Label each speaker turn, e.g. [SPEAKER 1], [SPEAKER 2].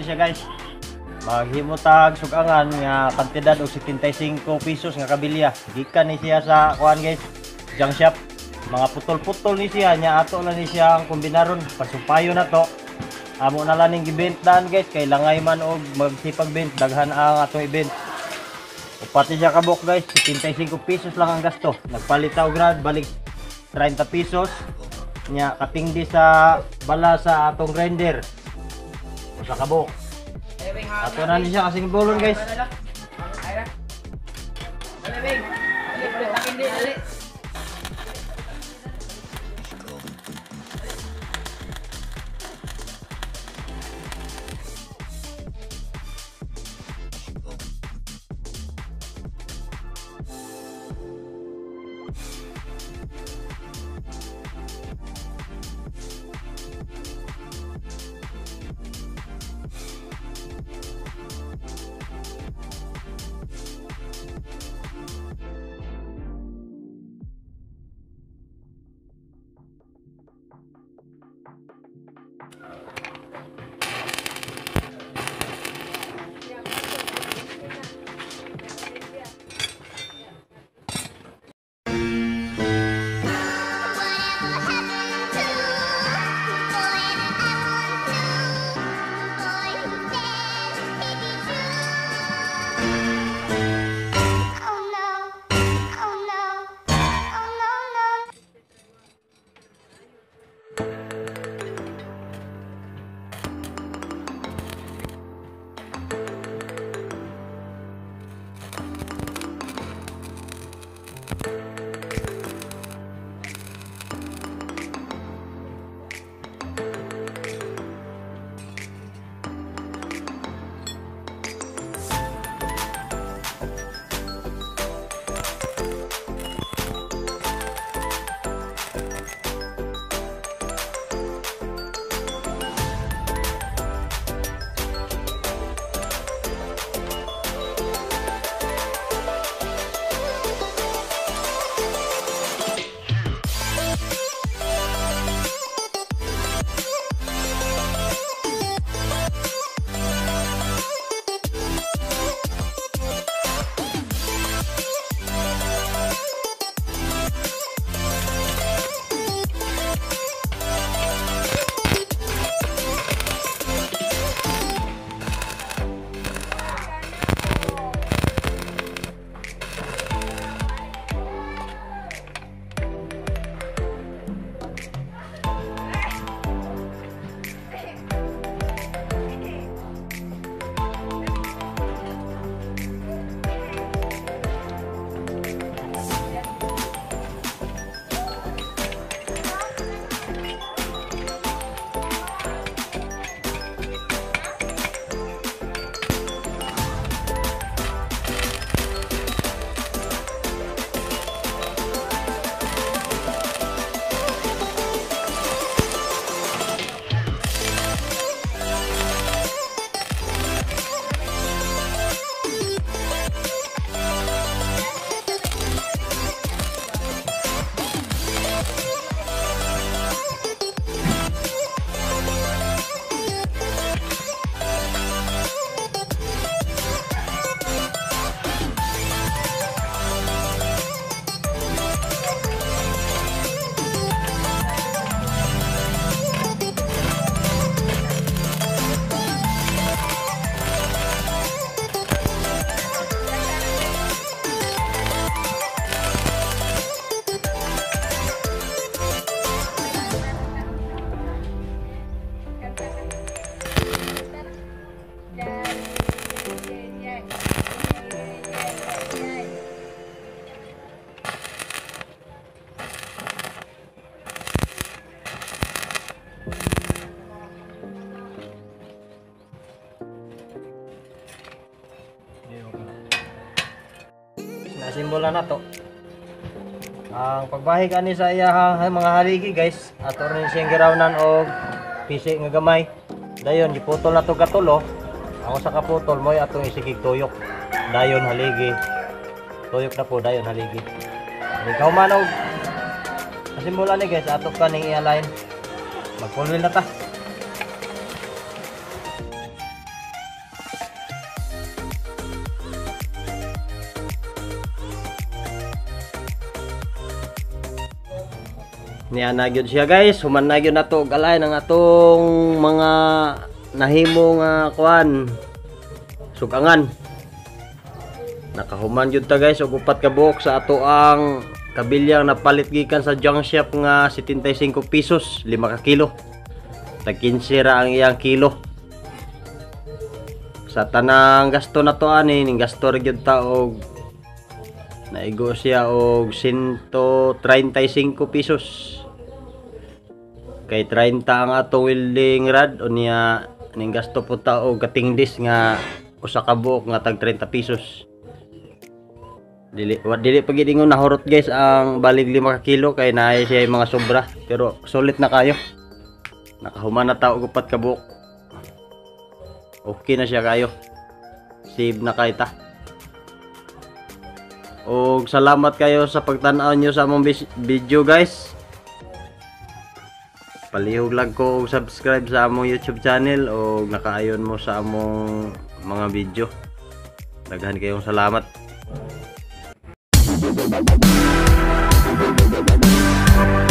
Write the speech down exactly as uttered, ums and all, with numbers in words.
[SPEAKER 1] siya guys. Maghimutag sug-angan nga kantidad og seventy-five pesos nga kabilya. Gikan ni siya sa kuan guys, junk shop. Mga putol-putol ni siya nya ato na ni siya ang kombinaron. Pasupayo na to. Amo na lang ning gibentdan guys kay langay man og magsipag bent daghan ang atong event. Upati siya kabok guys, seventy-five pesos lang ang gasto. Nagpalit og grad balik thirty pesos. Nya katingdi sa bala sa atong grinder. Usa kabok. Ato na ni siya kasing bolon guys. Nasimbola na to. Ang pagbahig ani sa iyahang mga haligi guys, ato rin siyang girawnan og pisi nga gamay. Dayon giputol na to katulo. Ang usa ka putol moy atong isigig tuyok. Dayon haligi. Tuyok na po dayon haligi. Ikaw man og nasimbola ni guys, ato ka ning i-align. Mag-full wheel na ta. Niya na gyud siya guys, human na gyud nato galay ng atong mga nahimo nga kuan sug-angan. Nakahuman gyud ta guys og upat ka buok sa ato ang kabilyang napalit gikan sa junk shop nga setenta y cinco pesos, lima ka kilo. Tag quince ra ang iyang kilo. Sa tanang gasto na to ani, ning gasto ra gyud ta og naigo siya og ciento treinta y cinco pesos. Kay thirty ang atong welding rod unya ning gasto po ta og katingdis nga usa ka buok nga tag thirty pesos. Dili wa dili pag ingon nahurot guys ang balig lima ka kilo kay naay siya yung mga sobra, pero sulit na kayo. Nakahuman na ta og upat ka buok. Okay na siya kayo. Save na kay ta. Og salamat kayo sa pagtan-aw nyo sa among video guys. Palihog lang ko og subscribe sa among YouTube channel og nakaayon mo sa among mga video. Daghan kayong salamat.